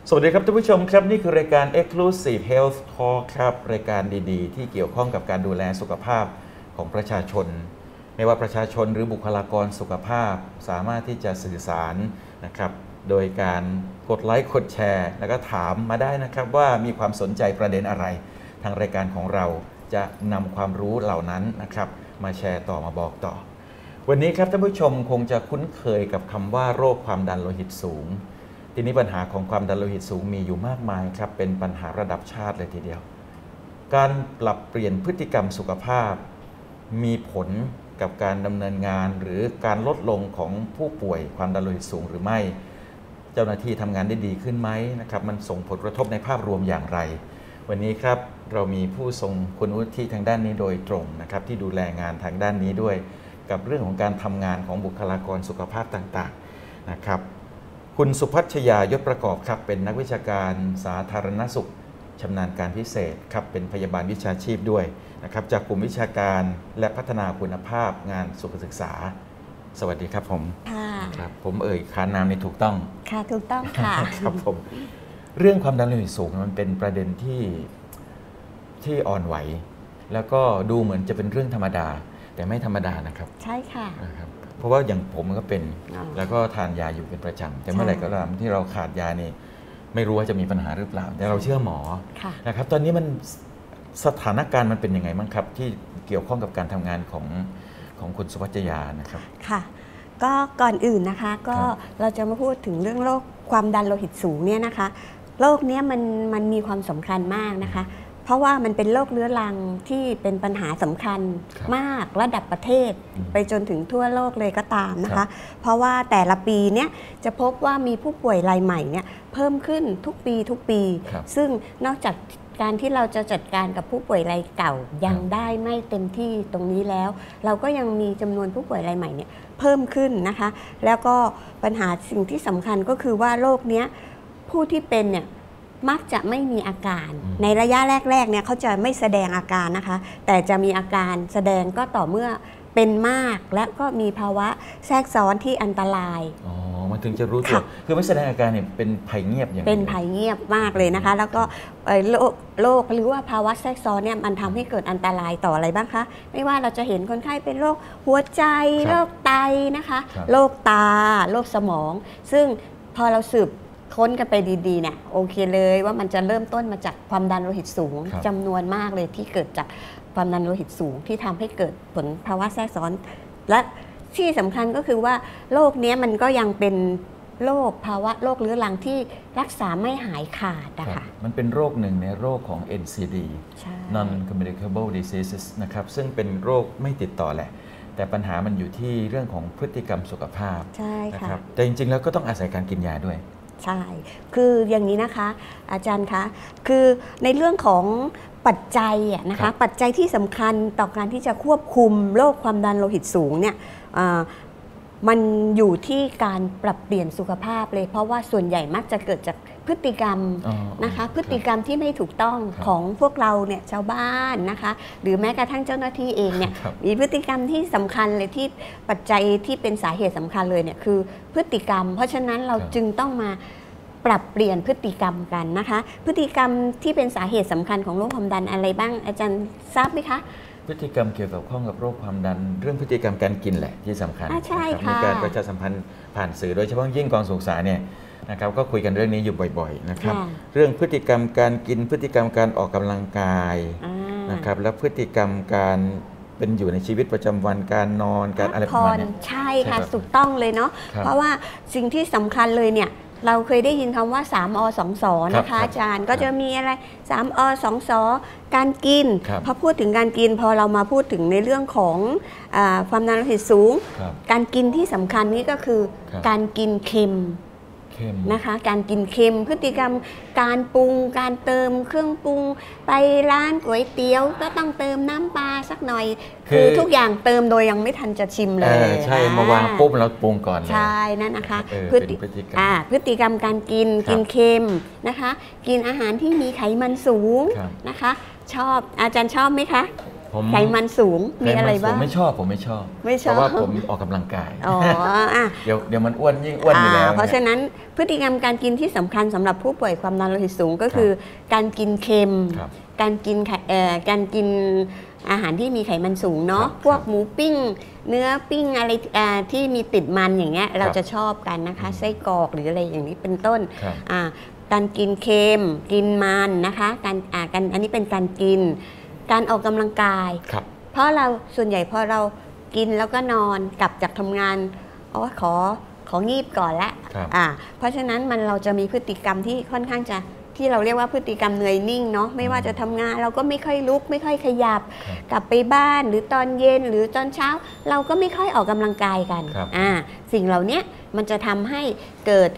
สวัสดีครับท่านผู้ชมครับนี่คือรายการ Exclusive Health Talk ครับรายการดีๆที่เกี่ยวข้องกับการดูแลสุขภาพของประชาชนไม่ว่าประชาชนหรือบุคลากรสุขภาพสามารถที่จะสื่อสารนะครับโดยการกดไลค์กดแชร์แล้วก็ถามมาได้นะครับว่ามีความสนใจประเด็นอะไรทางรายการของเราจะนำความรู้เหล่านั้นนะครับมาแชร์ต่อมาบอกต่อวันนี้ครับท่านผู้ชมคงจะคุ้นเคยกับคำว่าโรคความดันโลหิตสูงทีนี้ปัญหาของความดันโลหิตสูงมีอยู่มากมายครับเป็นปัญหาระดับชาติเลยทีเดียวการปรับเปลี่ยนพฤติกรรมสุขภาพมีผลกับการดำเนินงานหรือการลดลงของผู้ป่วยความดันโลหิตสูงหรือไม่เจ้าหน้าที่ทำงานได้ดีขึ้นไหมนะครับมันส่งผลกระทบในภาพรวมอย่างไรวันนี้ครับเรามีผู้ทรงคุณวุฒิทางด้านนี้โดยตรงนะครับที่ดูแลงานทางด้านนี้ด้วยกับเรื่องของการทำงานของบุคลากรสุขภาพต่างๆนะครับคุณสุพัชยายศประกอบครับเป็นนักวิชาการสาธารณสุขชำนาญการพิเศษครับเป็นพยาบาลวิชาชีพด้วยนะครับจากกลุ่มวิชาการและพัฒนาคุณภาพงานสุขศึกษาสวัสดีครับผมค่ะครับผมขานนามนี่ถูกต้องค่ะถูกต้องค่ะครับผมเรื่องความดันโลหิตสูงมันเป็นประเด็นที่อ่อนไหวแล้วก็ดูเหมือนจะเป็นเรื่องธรรมดาแต่ไม่ธรรมดานะครับใช่ค่ะนะครับเพราะว่าอย่างผมก็เป็นแล้วก็ทานยาอยู่เป็นประจำแต่เมื่อไหร่ก็ตามที่เราขาดยานี่ไม่รู้ว่าจะมีปัญหาหรือเปล่าแต่เราเชื่อหมอนะครับตอนนี้มันสถานการณ์มันเป็นยังไงบ้างครับที่เกี่ยวข้องกับการทำงานของคุณสุพัชยานะครับค่ะก็ก่อนอื่นนะคะก็เราจะมาพูดถึงเรื่องโรคความดันโลหิตสูงเนี่ยนะคะโรคนี้มันมีความสำคัญมากนะคะเพราะว่ามันเป็นโรคเรื้อรังที่เป็นปัญหาสำคัญมากระดับประเทศไปจนถึงทั่วโลกเลยก็ตามนะคะเพราะว่าแต่ละปีเนี้ยจะพบว่ามีผู้ป่วยรายใหม่เนี่ยเพิ่มขึ้นทุกปีซึ่งนอกจากการที่เราจะจัดการกับผู้ป่วยรายเก่ายังได้ไม่เต็มที่ตรงนี้แล้วเราก็ยังมีจำนวนผู้ป่วยรายใหม่เนี่ยเพิ่มขึ้นนะคะแล้วก็ปัญหาสิ่งที่สำคัญก็คือว่าโรคเนี้ยผู้ที่เป็นเนี่ยมักจะไม่มีอาการในระยะแรกๆเนี่ยเขาจะไม่แสดงอาการนะคะแต่จะมีอาการแสดงก็ต่อเมื่อเป็นมากและก็มีภาวะแทรกซ้อนที่อันตรายมันถึงจะรู้ตัวคือไม่แสดงอาการเนี่ยเป็นภัยเงียบอย่างเป็นภัยเงียบมากเลยนะคะแล้วก็โรคหรือว่าภาวะแทรกซ้อนเนี่ยมันทำให้เกิดอันตรายต่ออะไรบ้างคะไม่ว่าเราจะเห็นคนไข้เป็นโรคหัวใจโรคไตนะคะโรคตาโรคสมองซึ่งพอเราสืบค้นกันไปดีๆเนี่ยโอเคเลยว่ามันจะเริ่มต้นมาจากความดันโลหิตสูงจำนวนมากเลยที่เกิดจากความดันโลหิตสูงที่ทำให้เกิดผลภาวะแทรกซ้อนและที่สำคัญก็คือว่าโรคนี้มันก็ยังเป็นโรคภาวะโรคเรื้อรังที่รักษาไม่หายขาดนะคะมันเป็นโรคหนึ่งในโรคของ NCD Non Communicable Diseases นะครับซึ่งเป็นโรคไม่ติดต่อแหละแต่ปัญหามันอยู่ที่เรื่องของพฤติกรรมสุขภาพใช่ค่ะแต่จริงๆแล้วก็ต้องอาศัยการกินยาด้วยใช่คืออย่างนี้นะคะอาจารย์คะคือในเรื่องของปัจจัยนะคะปัจจัยที่สำคัญต่อการที่จะควบคุมโรคความดันโลหิตสูงเนี่ยมันอยู่ที่การปรับเปลี่ยนสุขภาพเลยเพราะว่าส่วนใหญ่มักจะเกิดจากพฤติกรรมนะคะพฤติกรรมที่ไม่ถูกต้องของพวกเราเนี่ยชาวบ้านนะคะหรือแม้กระทั่งเจ้าหน้าที่เองเนี่ยมีพฤติกรรมที่สำคัญเลยที่ปัจจัยที่เป็นสาเหตุสำคัญเลยเนี่ยคือพฤติกรรมเพราะฉะนั้นเราจึงต้องมาปรับเปลี่ยนพฤติกรรมกันนะคะพฤติกรรมที่เป็นสาเหตุสำคัญของโรคความดันอะไรบ้างอาจารย์ทราบไหมคะพฤติกรรมเกี่ยวกับข้องกับโรคความดันเรื่องพฤติกรรมการกินแหละที่สำคัญใช่ค่ะมีการประชาสัมพันธ์ผ่านสื่อโดยเฉพาะยิ่งกองศึกษาเนี่ยนะครับก็คุยกันเรื่องนี้อยู่บ่อยๆนะครับเรื่องพฤติกรรมการกินพฤติกรรมการออกกำลังกายนะครับและพฤติกรรมการเป็นอยู่ในชีวิตประจำวันการนอนการอะไรประมาณนี้ใช่ค่ะถูกต้องเลยเนาะเพราะว่าสิ่งที่สำคัญเลยเนี่ยเราเคยได้ยินคำว่า3 อ 2 สนะคะอาจารย์ก็จะมีอะไร3 อ 2 สการกินพอพูดถึงการกินพอเรามาพูดถึงในเรื่องของความดันโลหิตสูงการกินที่สำคัญนี่ก็คือการกินเค็มนะคะการกินเค็มพฤติกรรมการปรุงการเติมเครื่องปรุงไปร้านก๋วยเตี๋ยวก็ต้องเติมน้ำปลาสักหน่อยคือทุกอย่างเติมโดยยังไม่ทันจะชิมเลยใช่มาวางปุ๊บแล้วปรุงก่อนเลยใช่นั่นนะคะพฤติกรรมการกินเค็มนะคะกินอาหารที่มีไขมันสูงนะคะชอบอาจารย์ชอบไหมคะผไขมันสูงมีอะไรบ้างผมไม่ชอบเพราะว่าผมออกกำลังกายเดี๋ยวมันอ้วนยิ่งอ้วนอยู่แล้วเพราะฉะนั้นพฤติกรรมการกินที่สำคัญสำหรับผู้ป่วยความดันโลหิตสูงก็คือการกินเค็มการกินอาหารที่มีไขมันสูงเนาะพวกหมูปิ้งเนื้อปิ้งอะไรที่มีติดมันอย่างเงี้ยเราจะชอบกันนะคะไส้กรอกหรืออะไรอย่างนี้เป็นต้นการกินเค็มกินมันนะคะการอันนี้เป็นการกินการออกกำลังกายเพราะเราส่วนใหญ่พอเรากินแล้วก็นอนกลับจากทำงานของงีบก่อนละเพราะฉะนั้นเราจะมีพฤติกรรมที่ค่อนข้างจะที่เราเรียกว่าพฤติกรรมเหนื่อยนิ่งเนาะไม่ว่าจะทำงานเราก็ไม่ค่อยลุกไม่ค่อยขยับกลับไปบ้านหรือตอนเย็นหรือตอนเช้าเราก็ไม่ค่อยออกกำลังกายกันสิ่งเหล่านี้มันจะทำให้เกิด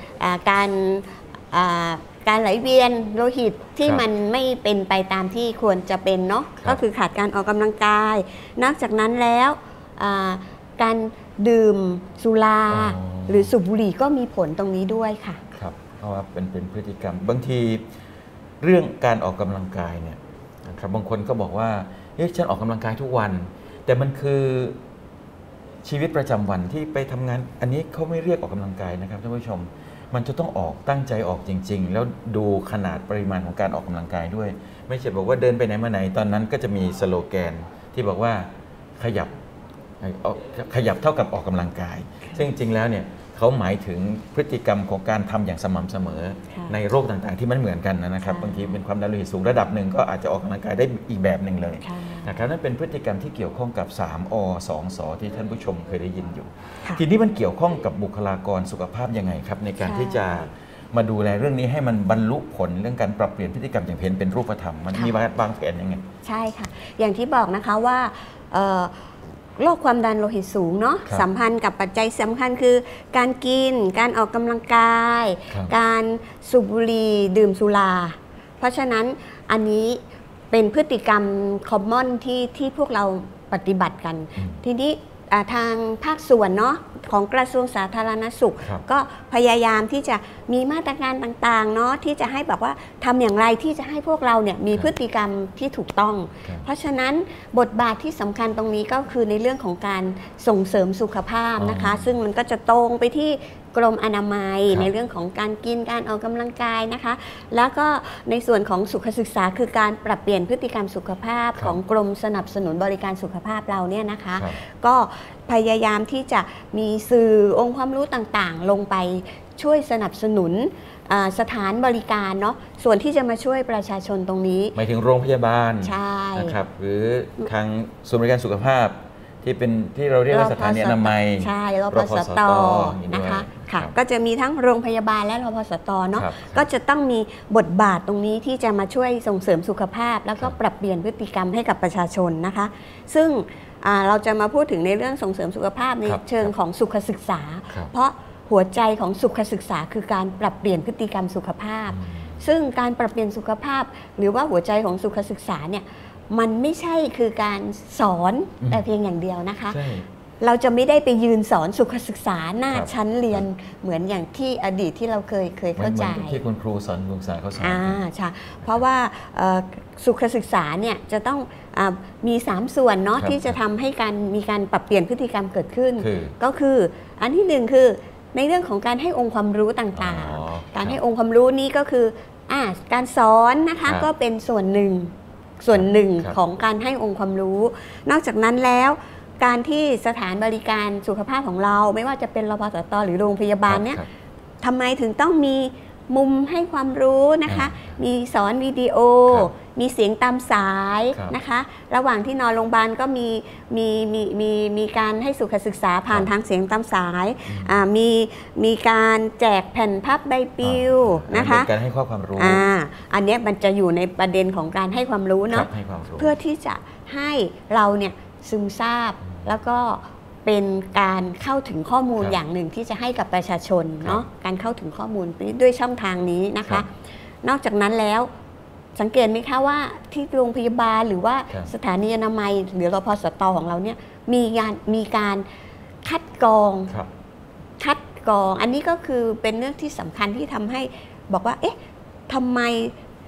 การไหลเวียนโลหิตที่มันไม่เป็นไปตามที่ควรจะเป็นเนาะก็คือขาดการออกกำลังกายนอกจากนั้นแล้วการดื่มสุราหรือสูบบุหรี่ก็มีผลตรงนี้ด้วยค่ะครับเพราะว่าเป็นพฤติกรรมบางทีเรื่องการออกกำลังกายเนี่ยนะครับบางคนก็บอกว่าฉันออกกำลังกายทุกวันแต่มันคือชีวิตประจำวันที่ไปทำงานอันนี้เขาไม่เรียกออกกำลังกายนะครับท่านผู้ชมมันจะต้องออกตั้งใจออกจริงๆแล้วดูขนาดปริมาณของการออกกำลังกายด้วยไม่ใช่บอกว่าเดินไปไหนมาไหนตอนนั้นก็จะมีสโลแกนที่บอกว่าขยับเท่ากับออกกำลังกายซึ่งจริงๆแล้วเนี่ยเขาหมายถึงพฤติกรรมของการทำอย่างสม่ำเสมอในโรคต่างๆที่มันเหมือนกันนะครับบางทีเป็นความดันโลหิตสูงระดับหนึ่งก็อาจจะออกกำลังกายได้อีกแบบหนึ่งเลยนะครับนั่นเป็นพฤติกรรมที่เกี่ยวข้องกับ3 อ 2 สที่ท่านผู้ชมเคยได้ยินอยู่ทีนี้มันเกี่ยวข้องกับบุคลากรสุขภาพยังไงครับในการที่จะมาดูแลเรื่องนี้ให้มันบรรลุผลเรื่องการปรับเปลี่ยนพฤติกรรมอย่างเป็นรูปธรรมมันมีวางแผนยังไงใช่ค่ะอย่างที่บอกนะคะว่าโรคความดันโลหิตสูงเนาะสัมพันธ์กับปัจจัยสำคัญคือการกินการออกกำลังกายการสูบบุหรี่ดื่มสุราเพราะฉะนั้นอันนี้เป็นพฤติกรรมคอมมอนที่พวกเราปฏิบัติกันทีนี้ทางภาคส่วนเนาะของกระทรวงสาธารณสุขก็พยายามที่จะมีมาตรการต่างๆเนาะที่จะให้แบบว่าทำอย่างไรที่จะให้พวกเราเนี่ยมีพฤติกรรมที่ถูกต้องเพราะฉะนั้นบทบาทที่สำคัญตรงนี้ก็คือในเรื่องของการส่งเสริมสุขภาพนะคะซึ่งมันก็จะตรงไปที่กรมอนามัยในเรื่องของการกินการออกกำลังกายนะคะแล้วก็ในส่วนของสุขศึกษาคือการปรับเปลี่ยนพฤติกรรมสุขภาพของกรมสนับสนุนบริการสุขภาพเราเนี่ยนะคะก็พยายามที่จะมีสื่อองค์ความรู้ต่างๆลงไปช่วยสนับสนุนสถานบริการเนาะส่วนที่จะมาช่วยประชาชนตรงนี้หมายถึงโรงพยาบาลนะครับหรือทางศูนย์บริการสุขภาพที่เราเรียกว่าสถานีอนามัยใช่รพสตนะคะค่ะก็จะมีทั้งโรงพยาบาลและรพสตเนาะก็จะต้องมีบทบาทตรงนี้ที่จะมาช่วยส่งเสริมสุขภาพแล้วก็ปรับเปลี่ยนพฤติกรรมให้กับประชาชนนะคะซึ่งเราจะมาพูดถึงในเรื่องส่งเสริมสุขภาพในเชิงของสุขศึกษาเพราะหัวใจของสุขศึกษาคือการปรับเปลี่ยนพฤติกรรมสุขภาพซึ่งการปรับเปลี่ยนสุขภาพหรือว่าหัวใจของสุขศึกษาเนี่ยมันไม่ใช่คือการสอนแต่เพียงอย่างเดียวนะคะเราจะไม่ได้ไปยืนสอนสุขศึกษาหน้าชั้นเรียนเหมือนอย่างที่อดีตที่เราเคยเข้าใจที่คุณครูสอนศึกษาเขาสอนใช่เพราะว่าสุขศึกษาเนี่ยจะต้องมี3ส่วนเนาะที่จะทำให้มีการปรับเปลี่ยนพฤติกรรมเกิดขึ้นก็คืออันที่1คือในเรื่องของการให้องค์ความรู้ต่างๆการให้องค์ความรู้นี้ก็คือการสอนนะคะก็เป็นส่วนหนึ่งของการให้องค์ความรู้นอกจากนั้นแล้วการที่สถานบริการสุขภาพของเราไม่ว่าจะเป็นรพสตหรือโรงพยาบาลเนี่ยทำไมถึงต้องมีมุมให้ความรู้นะคะมีสอนวิดีโอมีเสียงตามสายนะคะระหว่างที่นอนโรงพยาบาลก็มีการให้สุขศึกษาผ่านทางเสียงตามสายมีการแจกแผ่นพับใบปลิวนะคะการให้ความรู้อันนี้มันจะอยู่ในประเด็นของการให้ความรู้เนาะเพื่อที่จะให้เราเนี่ยซึมซาบแล้วก็เป็นการเข้าถึงข้อมูลอย่างหนึ่งที่จะให้กับประชาชนเนาะการเข้าถึงข้อมูลด้วยช่องทางนี้นะคะนอกจากนั้นแล้วสังเกตไหมคะว่าที่โรงพยาบาลหรือว่าสถานีอนามัยหรือรพสตของเราเนี่ยมีการคัดกรองอันนี้ก็คือเป็นเรื่องที่สำคัญที่ทำให้บอกว่าเอ๊ะทำไม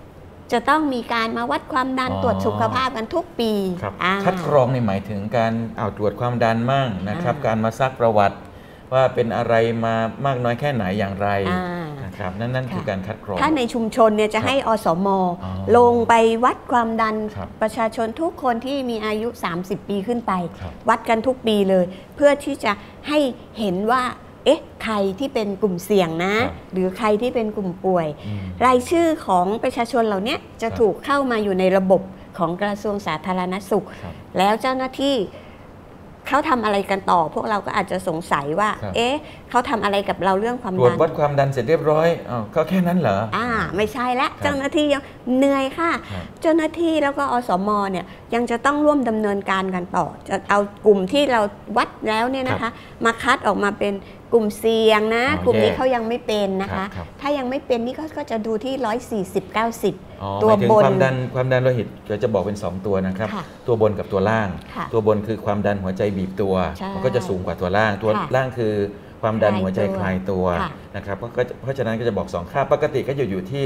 จะต้องมีการมาวัดความดันตรวจสุขภาพกันทุกปีคัดกรองในหมายถึงการตรวจความดันมั่งนะครับการมาซักประวัติว่าเป็นอะไรมามากน้อยแค่ไหนอย่างไรนะครับนั่นคือการคัดกรองถ้าในชุมชนเนี่ยจะให้อสม.ลงไปวัดความดันประชาชนทุกคนที่มีอายุ30 ปีขึ้นไปวัดกันทุกปีเลยเพื่อที่จะให้เห็นว่าใครที่เป็นกลุ่มเสี่ยงนะหรือใครที่เป็นกลุ่มป่วยรายชื่อของประชาชนเหล่านี้จะถูกเข้ามาอยู่ในระบบของกระทรวงสาธารณสุขแล้วเจ้าหน้าที่เขาทำอะไรกันต่อพวกเราก็อาจจะสงสัยว่าเขาทำอะไรกับเราเรื่องความดันตรวจวัดความดันเสร็จเรียบร้อยก็แค่นั้นเหรอไม่ใช่ละเจ้าหน้าที่ยังเหนื่อยค่ะเจ้าหน้าที่แล้วก็อสม.เนี่ยยังจะต้องร่วมดำเนินการกันต่อจะเอากลุ่มที่เราวัดแล้วเนี่ยนะคะมาคัดออกมาเป็นกลุ่มเสี่ยงนะกลุ่มนี้เขายังไม่เป็นนะคะถ้ายังไม่เป็นนี่ก็จะดูที่140/90ตัวบนความดันโลหิตก็จะบอกเป็น2ตัวนะครับตัวบนกับตัวล่างตัวบนคือความดันหัวใจบีบตัวมันก็จะสูงกว่าตัวล่างตัวล่างคือความดันหัวใจคลายตัวนะครับเพราะฉะนั้นก็จะบอก2ค่าปกติก็อยู่ที่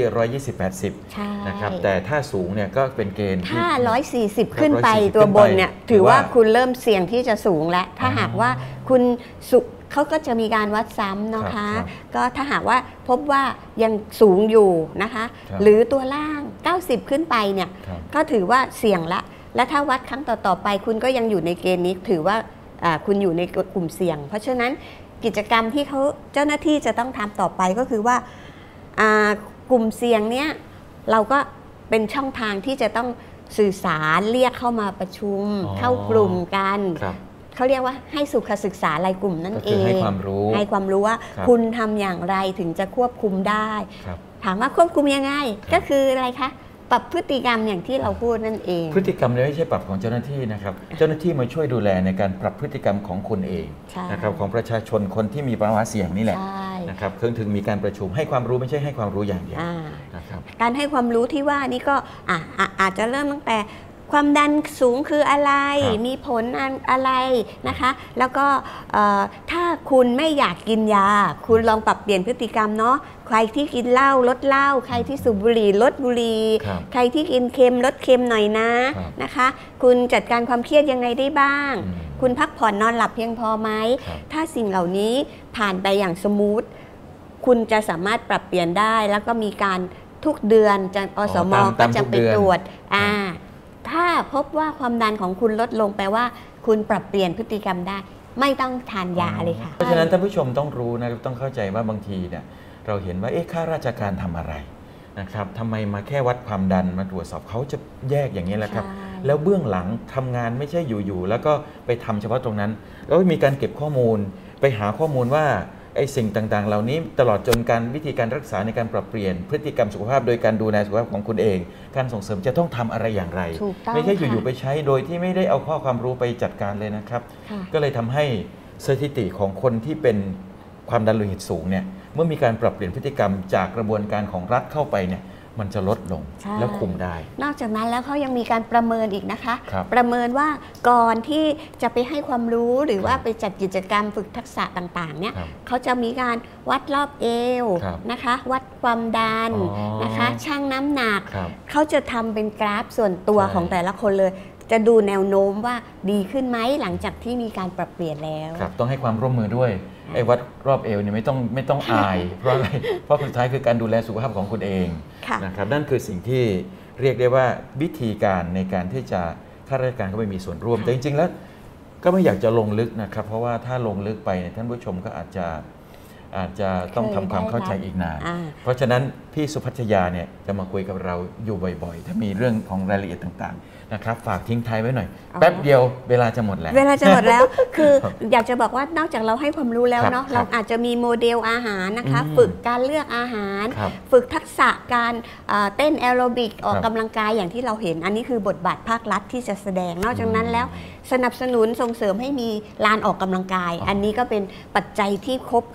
120/80นะครับแต่ถ้าสูงเนี่ยก็เป็นเกณฑ์ถ้า140ขึ้นไปตัวบนเนี่ยถือว่าคุณเริ่มเสี่ยงที่จะสูงแล้วถ้าหากว่าคุณเขาก็จะมีการวัดซ้ำนะคะก็ถ้าหากว่าพบว่ายังสูงอยู่นะคะหรือตัวล่าง90ขึ้นไปเนี่ยก็ถือว่าเสี่ยงละและถ้าวัดครั้งต่อไปคุณก็ยังอยู่ในเกณฑ์นี้ถือว่าคุณอยู่ในกลุ่มเสี่ยงเพราะฉะนั้นกิจกรรมที่เจ้าหน้าที่จะต้องทำต่อไปก็คือว่ากลุ่มเสี่ยงเนี้ยเราก็เป็นช่องทางที่จะต้องสื่อสารเรียกเข้ามาประชุมเข้ากลุ่มกันเขาเรียกว่าให้สุขศึกษารายกลุ่มนั่นเองให้ความรู้ว่าคุณทำอย่างไรถึงจะควบคุมได้ถามว่าควบคุมยังไงก็คืออะไรคะปรับพฤติกรรมอย่างที่เราพูดนั่นเองพฤติกรรมไม่ใช่ปรับของเจ้าหน้าที่นะครับเจ้าหน้าที่มาช่วยดูแลในการปรับพฤติกรรมของคุณเองนะครับของประชาชนคนที่มีภาวะเสี่ยงนี่แหละนะครับถึงมีการประชุมให้ความรู้ไม่ใช่ให้ความรู้อย่างเดียวนะครับการให้ความรู้ที่ว่านี่ก็อาจจะเริ่มตั้งแต่ความดันสูงคืออะไรมีผลอะไรนะคะแล้วก็ถ้าคุณไม่อยากกินยาคุณลองปรับเปลี่ยนพฤติกรรมเนาะใครที่กินเหล้าลดเหล้าใครที่สูบบุหรี่ลดบุหรี่ใครที่กินเค็มลดเค็มหน่อยนะคะคุณจัดการความเครียดยังไงได้บ้างคุณพักผ่อนนอนหลับเพียงพอไหมถ้าสิ่งเหล่านี้ผ่านไปอย่างสมูทคุณจะสามารถปรับเปลี่ยนได้แล้วก็มีการทุกเดือนอสม.ก็จะไปตรวจถ้าพบว่าความดันของคุณลดลงแปลว่าคุณปรับเปลี่ยนพฤติกรรมได้ไม่ต้องทานยาเลยค่ะเพราะฉะนั้นท่านผู้ชมต้องรู้นะต้องเข้าใจว่าบางทีเนี่ยเราเห็นว่าข้าราชการทำอะไรนะครับทำไมมาแค่วัดความดันมาตรวจสอบเขาจะแยกอย่างนี้แหละครับแล้วเบื้องหลังทำงานไม่ใช่อยู่ๆแล้วก็ไปทำเฉพาะตรงนั้นแล้วมีการเก็บข้อมูลไปหาข้อมูลว่าไอ้สิ่งต่างๆเหล่านี้ตลอดจนการวิธีการรักษาในการปรับเปลี่ยนพฤติกรรมสุขภาพโดยการดูแลสุขภาพของคุณเองการส่งเสริมจะต้องทำอะไรอย่างไรไม่ใช่อยู่ๆไปใช้โดยที่ไม่ได้เอาข้อความรู้ไปจัดการเลยนะครับก็เลยทำให้สถิติของคนที่เป็นความดันโลหิตสูงเนี่ยเมื่อมีการปรับเปลี่ยนพฤติกรรมจากกระบวนการของรัฐเข้าไปเนี่ยมันจะลดลงแล้วคุมได้นอกจากนั้นแล้วเขายังมีการประเมินอีกนะคะประเมินว่าก่อนที่จะไปให้ความรู้หรือว่าไปจัดกิจกรรมฝึกทักษะต่างๆเนี่ยเขาจะมีการวัดรอบเอวนะคะวัดความดันนะคะชั่งน้ำหนักเขาจะทำเป็นกราฟส่วนตัวของแต่ละคนเลยจะดูแนวโน้มว่าดีขึ้นไหมหลังจากที่มีการปรับเปลี่ยนแล้วต้องให้ความร่วมมือด้วยไอ้วัดรอบเอวเนี่ยไม่ต้องอายเพราะอะไรเพราะสุดท้ายคือการดูแลสุขภาพของคุณเองนะครับนั่นคือสิ่งที่เรียกได้ว่าวิธีการในการที่จะข้าราชการก็ไม่มีส่วนร่วมแต่จริงๆแล้วก็ไม่อยากจะลงลึกนะครับเพราะว่าถ้าลงลึกไปท่านผู้ชมก็อาจจะต้องทำความเข้าใจอีกนานเพราะฉะนั้นพี่สุพัชยาเนี่ยจะมาคุยกับเราอยู่บ่อยๆถ้ามีเรื่องของรายละเอียดต่างๆนะครับฝากทิ้งท้ายไว้หน่อยแป๊บเดียวเวลาจะหมดแล้วคืออยากจะบอกว่านอกจากเราให้ความรู้แล้วเนาะเราอาจจะมีโมเดลอาหารนะคะฝึกการเลือกอาหารฝึกทักษะการเต้นแอโรบิกออกกำลังกายอย่างที่เราเห็นอันนี้คือบทบาทภาครัฐที่จะแสดงนอกจากนั้นแล้วสนับสนุนส่งเสริมให้มีลานออกกำลังกายอันนี้ก็เป็นปัจจัยที่ครบครันในส่วน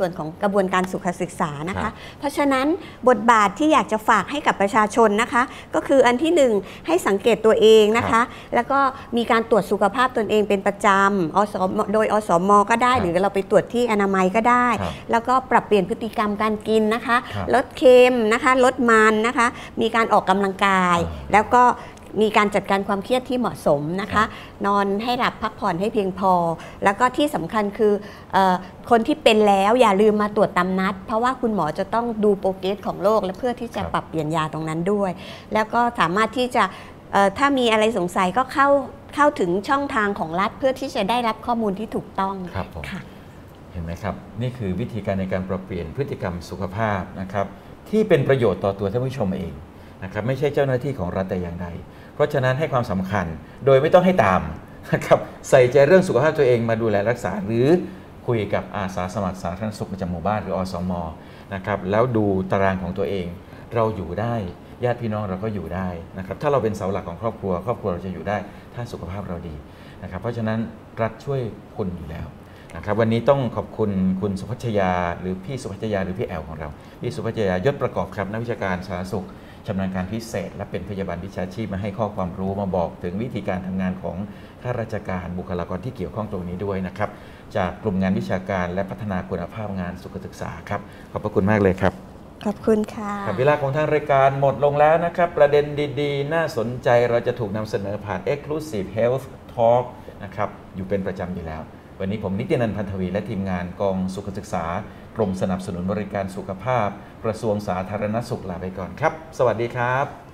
วนของกระบวนการสุขศึกษานะคะ เพราะฉะนั้นบทบาทที่อยากจะฝากให้กับประชาชนนะคะก็คืออันที่ 1ให้สังเกตตัวเองนะคะแล้วก็มีการตรวจสุขภาพตนเองเป็นประจำโดยอสม.ก็ได้หรือเราไปตรวจที่อนามัยก็ได้แล้วก็ปรับเปลี่ยนพฤติกรรมการกินนะคะลดเค็มนะคะลดมันนะคะมีการออกกำลังกายแล้วก็มีการจัดการความเครียดที่เหมาะสมนะคะนอนให้หลับพักผ่อนให้เพียงพอแล้วก็ที่สำคัญคือคนที่เป็นแล้วอย่าลืมมาตรวจตามนัดเพราะว่าคุณหมอจะต้องดูโปรเกรสของโรคและเพื่อที่จะปรับเปลี่ยนยาตรงนั้นด้วยแล้วก็สามารถที่จะถ้ามีอะไรสงสัยก็เข้าถึงช่องทางของรัฐเพื่อที่จะได้รับข้อมูลที่ถูกต้องค่ะเห็นไหมครับนี่คือวิธีการในการปรับเปลี่ยนพฤติกรรมสุขภาพนะครับที่เป็นประโยชน์ต่อตัวท่านผู้ชมเองนะครับไม่ใช่เจ้าหน้าที่ของรัฐแต่อย่างใดเพราะฉะนั้นให้ความสำคัญโดยไม่ต้องให้ตามนะครับใส่ใจเรื่องสุขภาพตัวเองมาดูแลรักษาหรือคุยกับอาสาสมัครสาธารณสุขประจำหมู่บ้านหรืออสม.นะครับแล้วดูตารางของตัวเองเราอยู่ได้ญาติพี่น้องเราก็อยู่ได้นะครับถ้าเราเป็นเสาหลักของครอบครัวเราจะอยู่ได้ถ้าสุขภาพเราดีนะครับเพราะฉะนั้นรัฐช่วยคุณอยู่แล้วนะครับวันนี้ต้องขอบคุณคุณสุพัชยาหรือพี่สุพัชยาหรือพี่แอลของเราพี่สุพัชยายศประกอบครับนักวิชาการสาธารณสุขชำนาญการพิเศษและเป็นพยาบาลวิชาชีพมาให้ข้อความรู้มาบอกถึงวิธีการทำงานของข้าราชการบุคลากรที่เกี่ยวข้องตรงนี้ด้วยนะครับจากกลุ่มงานวิชาการและพัฒนาคุณภาพงานสุขศึกษาครับขอบพระคุณมากเลยครับขอบคุณค่ะเวลาของทางรายการหมดลงแล้วนะครับประเด็นดีๆน่าสนใจเราจะถูกนำเสนอผ่าน Exclusive Health Talk นะครับอยู่เป็นประจำอยู่แล้ววันนี้ผมนิตินันท์พันธวีและทีมงานกองสุขศึกษากรมสนับสนุนบริการสุขภาพกระทรวงสาธารณสุขลาไปก่อนครับสวัสดีครับ